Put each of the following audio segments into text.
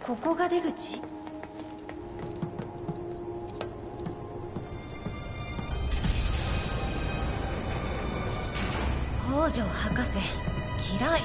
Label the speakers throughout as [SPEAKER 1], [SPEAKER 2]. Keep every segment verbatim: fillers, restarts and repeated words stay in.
[SPEAKER 1] ここが出口？北条博士嫌い。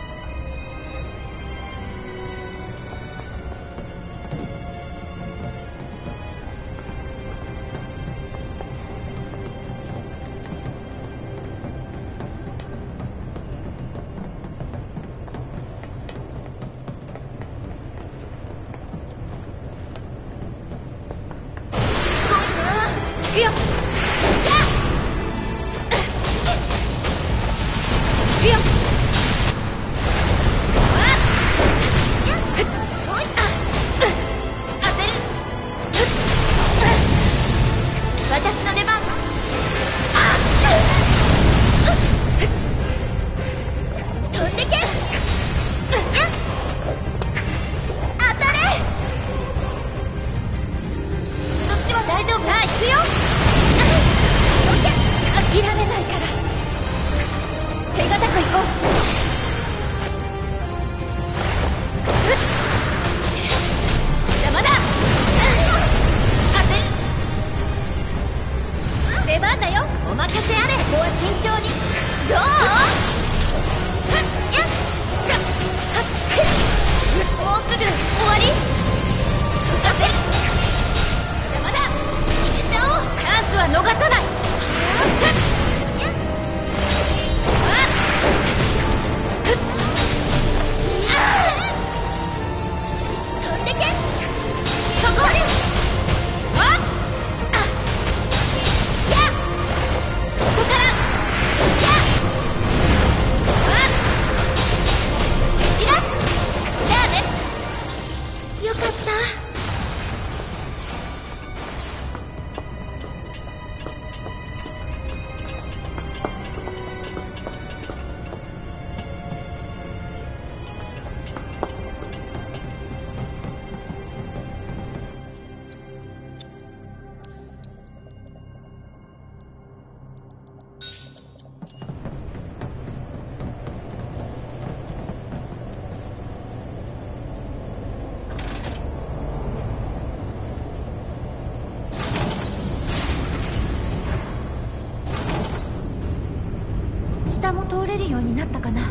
[SPEAKER 1] 下も通れるようになったかな。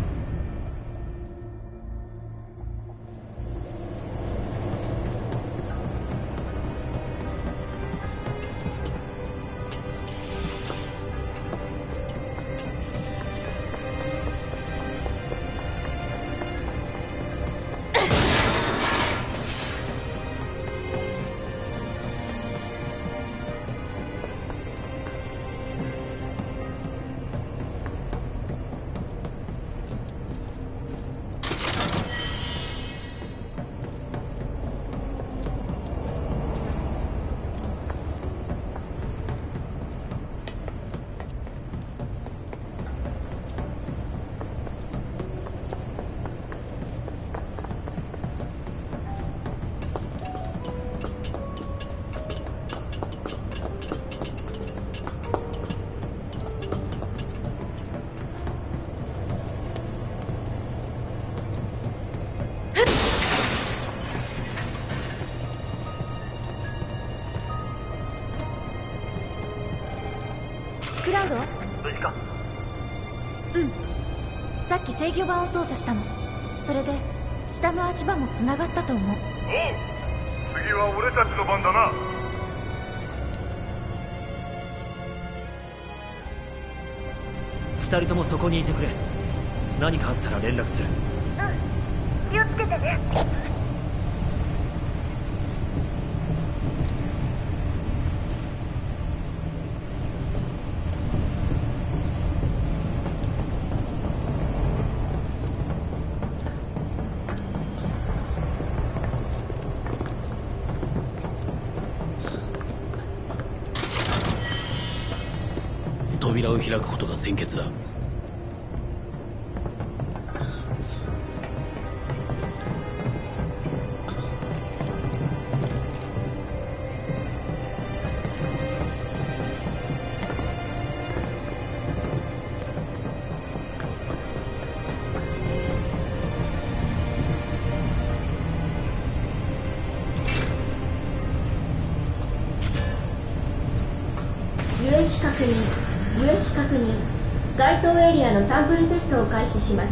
[SPEAKER 1] クラウド？
[SPEAKER 2] 無事か？
[SPEAKER 1] うん。さっき制御盤を操作したの。それで下の足場も繋がったと思う。おう、
[SPEAKER 2] 次は俺たちの番だな。
[SPEAKER 3] 二人ともそこにいてくれ。何かあったら連絡する。
[SPEAKER 4] うん、気をつけてね。
[SPEAKER 5] 扉を開くことが先決だ。
[SPEAKER 6] 確認。該当エリアのサンプルテストを開始します。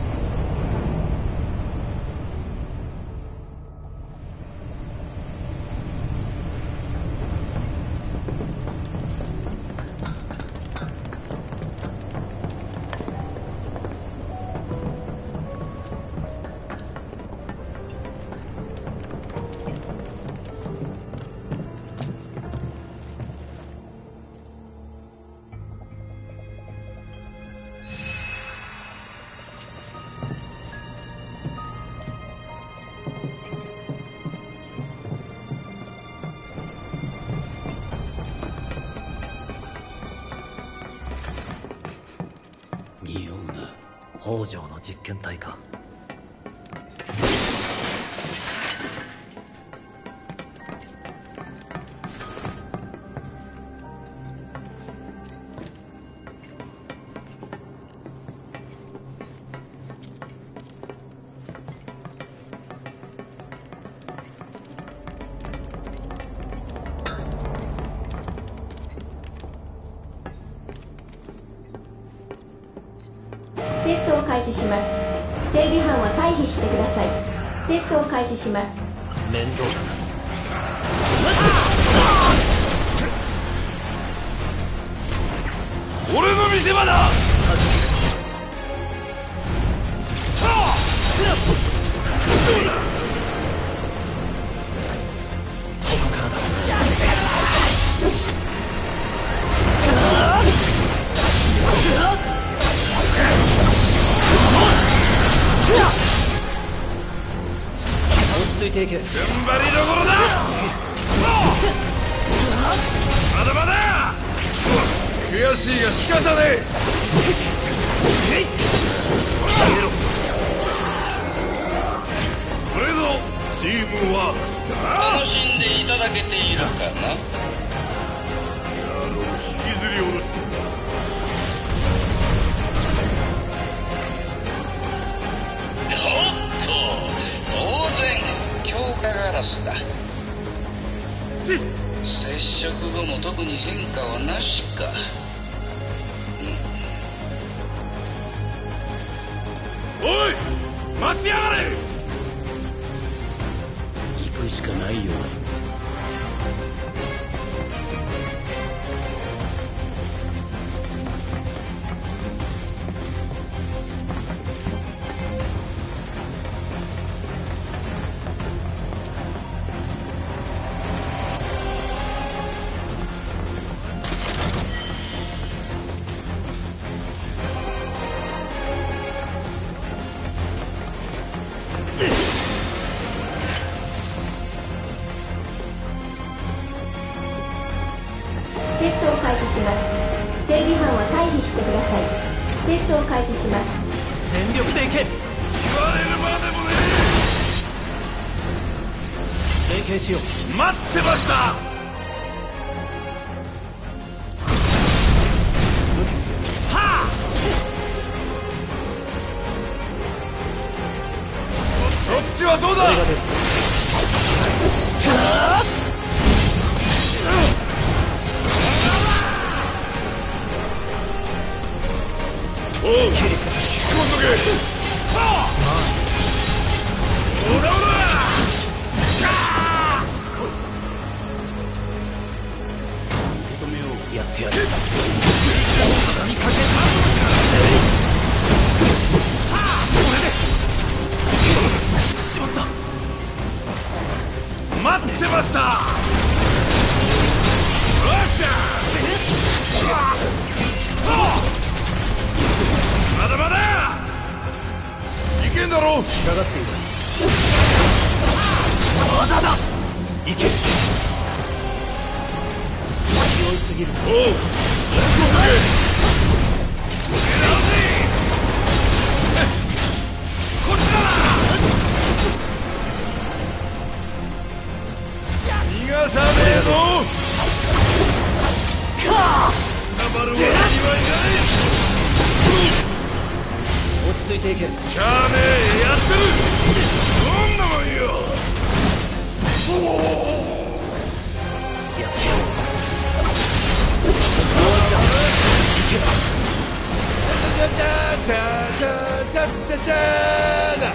[SPEAKER 3] 北条の実験体か。
[SPEAKER 6] テストを開始します。整備班は退避してください。テストを開始します。
[SPEAKER 3] 面倒だ
[SPEAKER 5] な。俺の見せ場だ。
[SPEAKER 3] ここからだ。落ち着いていけ。
[SPEAKER 5] 踏ん張りどころだ。まだまだ悔しいが仕方ねえ。これぞチームワークだ。
[SPEAKER 7] 楽しんでいただけているかな。
[SPEAKER 5] 野郎引きずり下ろす。
[SPEAKER 7] 強化ガラスだ。接触後も特に変化はなしか。
[SPEAKER 5] うん、おい待ちやがれ。
[SPEAKER 8] 行くしかないよ。
[SPEAKER 6] テストを開始します。整備班は退避してください。テストを開始します。
[SPEAKER 3] 全力でいけ。
[SPEAKER 5] 言われるまでもね
[SPEAKER 3] え。連携しよう。
[SPEAKER 5] 待ってました。はあ。そっちはどうだ。おう、引っ込んどけ。はあ。オラオラ。
[SPEAKER 3] 受け止めよう。やってやる。畳みかけた。はあ、これで。しまった。
[SPEAKER 5] 待ってました。よっしゃ。まだまだいけんだろう。
[SPEAKER 3] 下がっている。まだだ。いけ。強いすぎる。
[SPEAKER 5] おう、やっとけ。こっちだ。逃がさねえぞ。
[SPEAKER 3] か
[SPEAKER 5] ナバルはにはいない。
[SPEAKER 3] 落ち着いていけ。
[SPEAKER 5] しゃあねえ、やってる。どんなもんよ。
[SPEAKER 3] やってやろう。いけ。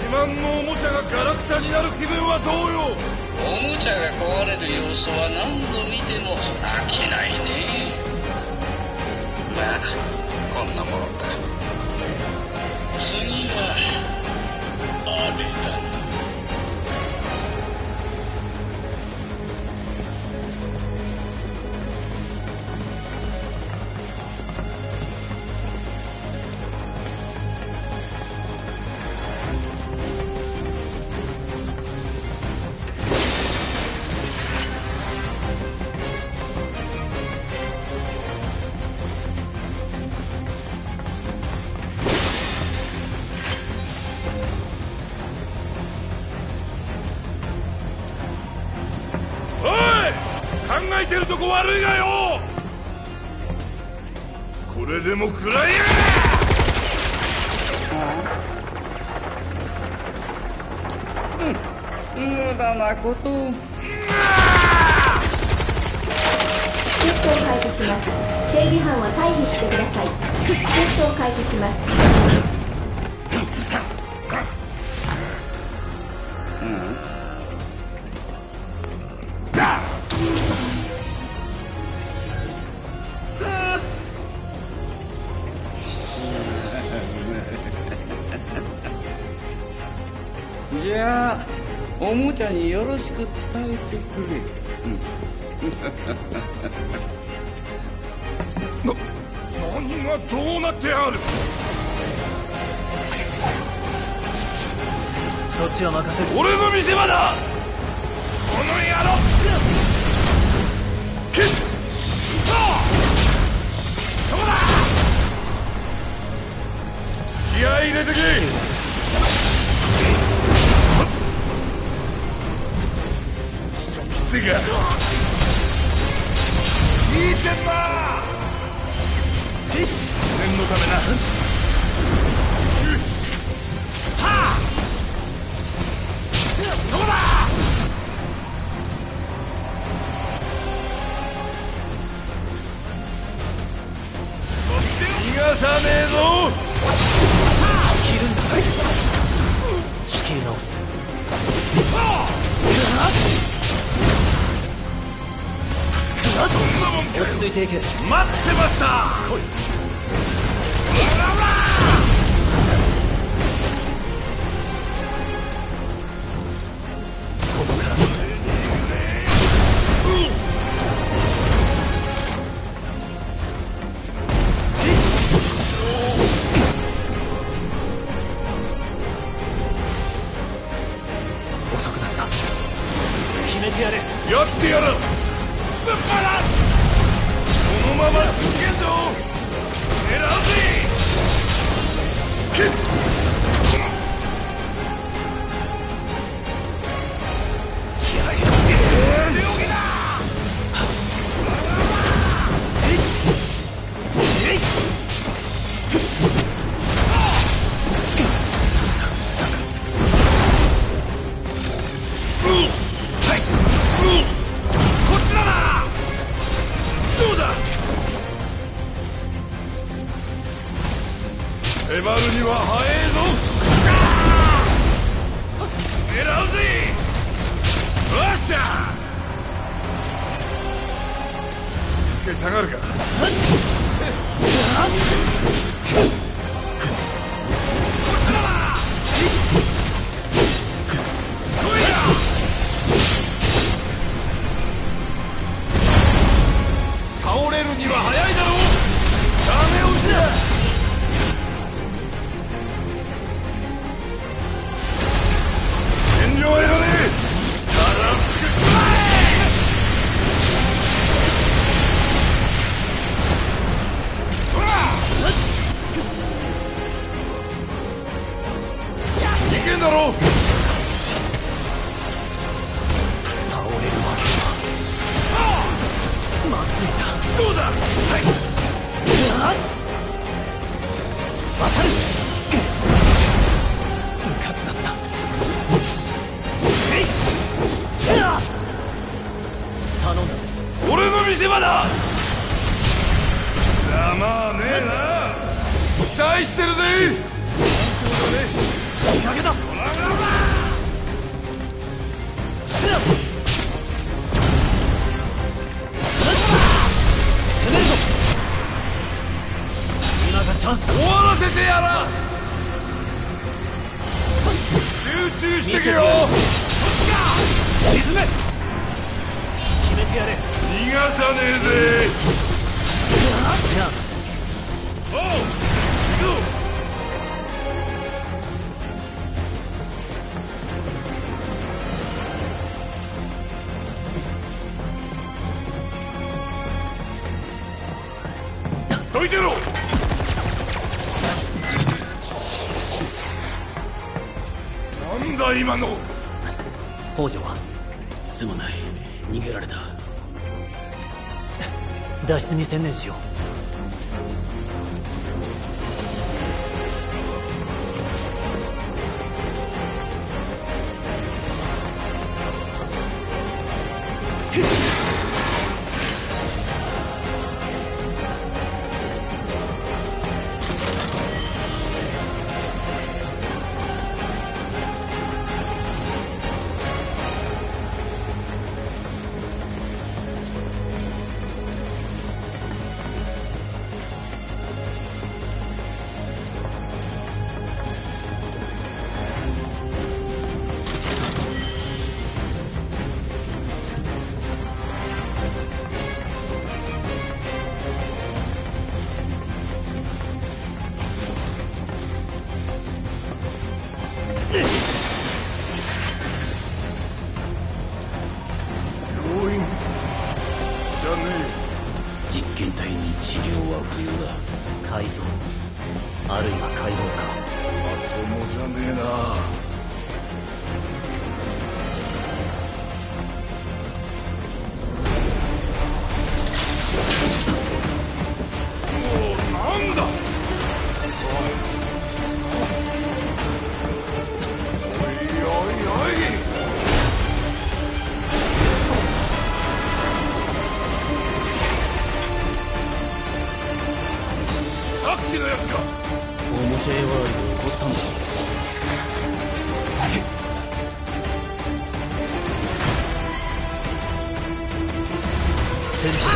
[SPEAKER 5] 自慢のおもちゃがガラクタになる気分はどうよ。
[SPEAKER 7] おもちゃが壊れる様子は何度見ても飽きないね。まあこんなものか。次はあれだな。
[SPEAKER 5] 考えてるとこ悪いがよ。これでも食らいや。
[SPEAKER 7] 無駄なことを。
[SPEAKER 6] テストを開始します。正義犯は退避してください。テストを開始します。
[SPEAKER 7] じゃあおもちゃによろしく伝えてくれ。
[SPEAKER 5] な、何がどうなってやる。
[SPEAKER 3] そっちは任せず。
[SPEAKER 5] 俺の見せ場だこの野郎。けっそこだ。気合い入れてけ。きついか。いいてんな。念のためな。はあそこだ。逃がさねえぞ。
[SPEAKER 3] 切るんだ。仕切り直す。
[SPEAKER 5] そんなもんかよ。
[SPEAKER 3] 落ち着いていけ。
[SPEAKER 5] 待ってました。来い。ほらほら。
[SPEAKER 3] ここから遅くなった。決めてやれ。
[SPEAKER 5] やってやる。ぶっ放す。このまま続けんぞ。狙うぜ。けっ気合い入れて強気だ。迫るには早えぞ。狙うぜ。よっしゃ。一回下がるか。来いや。倒れるには早いだろう。ダメ押しだ。いけんだろう。
[SPEAKER 3] 倒れるわけだ。まずいな。
[SPEAKER 5] どうだ。はい。
[SPEAKER 3] 渡る。うかつだった。えい。頼んだぜ。
[SPEAKER 5] 俺の見せ場だ。ざまあねえな。期待してるぜ。
[SPEAKER 3] 仕掛けだ。
[SPEAKER 5] ほらくしてけよ。
[SPEAKER 3] 沈め。決めてやれ。
[SPEAKER 5] 逃がさねえぜ。
[SPEAKER 3] いや
[SPEAKER 5] おう、行こう。どいてろ。なんだ今の。
[SPEAKER 3] 北条は
[SPEAKER 8] すまない、逃げられた。
[SPEAKER 3] 脱出に専念しよう。
[SPEAKER 8] 実験体に治療は不要だ。
[SPEAKER 3] 改造あるいは解剖か。
[SPEAKER 5] まともじゃねえな。もうなんだ。おいおいおい。さっきのやつか。
[SPEAKER 8] おもちゃ屋は怒ったんだ。
[SPEAKER 3] 戦士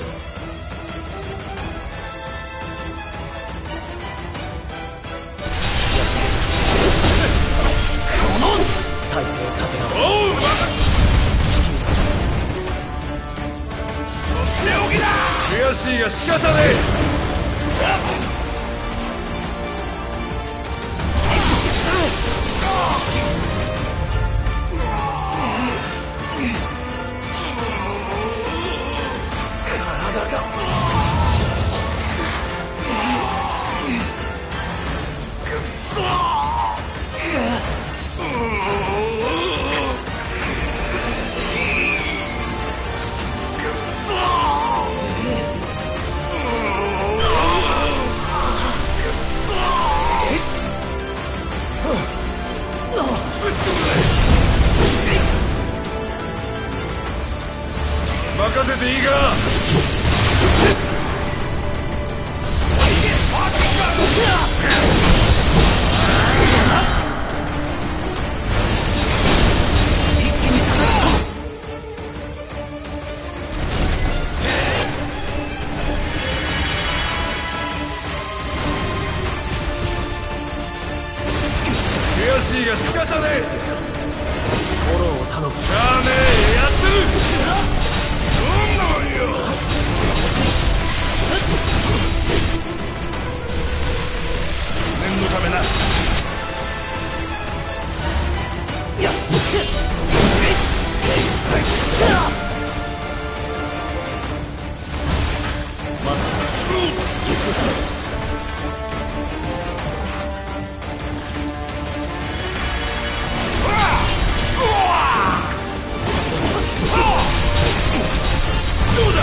[SPEAKER 3] この体勢を立て直す。
[SPEAKER 5] おう、また手置きだ。悔しいが仕方ねえ。任せていいか。悔しいが仕方ねえ。
[SPEAKER 3] フォローを頼む。
[SPEAKER 5] じゃあねえ、やってる。どんなもんよ。念のためな。やっ
[SPEAKER 3] まだ
[SPEAKER 5] どうだ。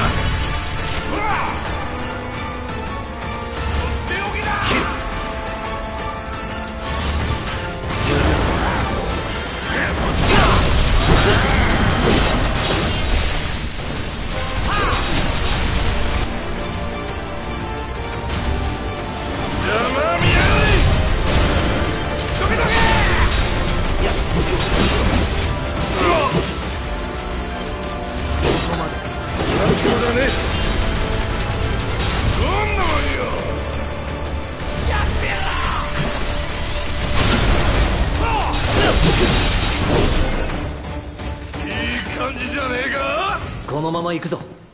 [SPEAKER 3] このまま行くぞ。